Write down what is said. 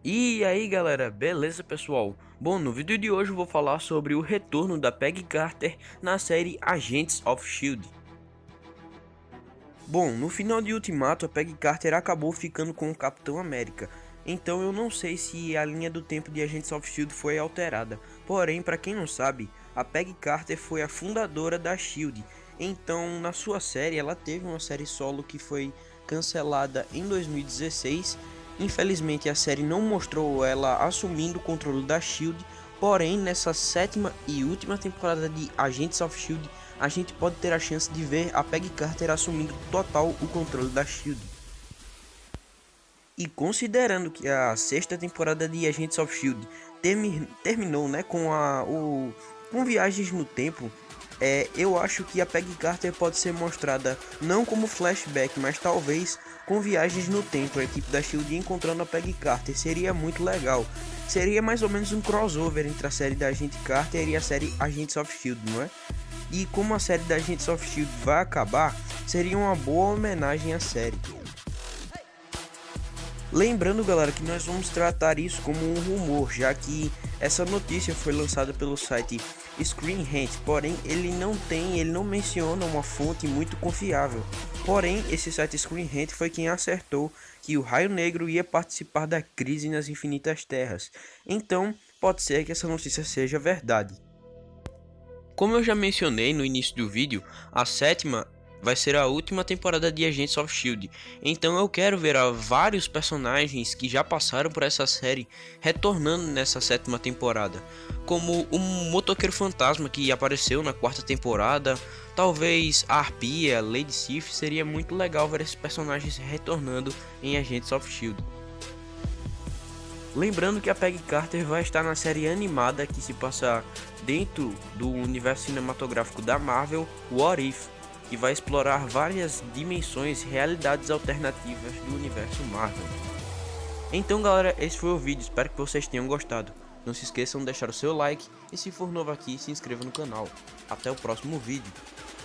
E aí galera, beleza pessoal? Bom, no vídeo de hoje eu vou falar sobre o retorno da Peggy Carter na série Agents of S.H.I.E.L.D. Bom, no final de Ultimato a Peggy Carter acabou ficando com o Capitão América, então eu não sei se a linha do tempo de Agents of S.H.I.E.L.D. foi alterada, porém para quem não sabe, a Peggy Carter foi a fundadora da S.H.I.E.L.D., então na sua série ela teve uma série solo que foi cancelada em 2016. Infelizmente a série não mostrou ela assumindo o controle da S.H.I.E.L.D., porém nessa sétima e última temporada de Agents of S.H.I.E.L.D. a gente pode ter a chance de ver a Peggy Carter assumindo total o controle da S.H.I.E.L.D. E considerando que a sexta temporada de Agents of S.H.I.E.L.D. terminou, né, com viagens no tempo, eu acho que a Peggy Carter pode ser mostrada não como flashback, mas talvez com viagens no tempo. A equipe da S.H.I.E.L.D. encontrando a Peggy Carter seria muito legal. Seria mais ou menos um crossover entre a série da Agente Carter e a série Agents of S.H.I.E.L.D., não é? E como a série da Agents of S.H.I.E.L.D. vai acabar, seria uma boa homenagem à série. Lembrando galera que nós vamos tratar isso como um rumor, já que essa notícia foi lançada pelo site Screen Rant, porém ele não menciona uma fonte muito confiável. Porém esse site Screen Rant foi quem acertou que o Raio Negro ia participar da crise nas Infinitas Terras, então pode ser que essa notícia seja verdade. Como eu já mencionei no início do vídeo, a sétima vai ser a última temporada de Agents of S.H.I.E.L.D. Então eu quero ver vários personagens que já passaram por essa série retornando nessa sétima temporada, como o Motoqueiro Fantasma que apareceu na quarta temporada, talvez a Arpia, Lady Sif. Seria muito legal ver esses personagens retornando em Agents of S.H.I.E.L.D. Lembrando que a Peggy Carter vai estar na série animada que se passa dentro do universo cinematográfico da Marvel, What If, que vai explorar várias dimensões e realidades alternativas do universo Marvel. Então galera, esse foi o vídeo, espero que vocês tenham gostado. Não se esqueçam de deixar o seu like e se for novo aqui, se inscreva no canal. Até o próximo vídeo.